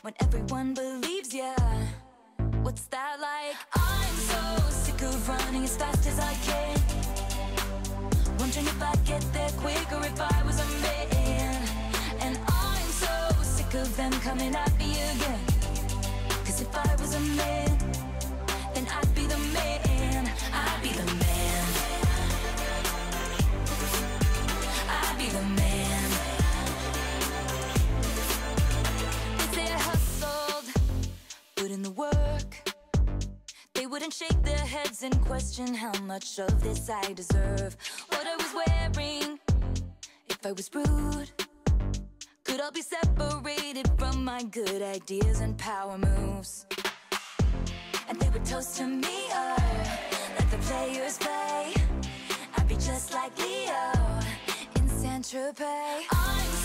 when everyone believes ya. What's that like? I'm so sick of running as fast as I can, wondering if I'd get there quicker if I was a man. And I'm so sick of them coming at me again, 'cause if I was a man, then I'd be the man. I'd be the man. I'd be the man. They say I hustled, put in the work. They wouldn't shake their heads and question how much of this I deserve. What I was wearing, if I was rude, could all be separated from my good ideas and power moves. And they would toast to me, let the players play. I'd be just like Leo in Saint-Tropez. I'm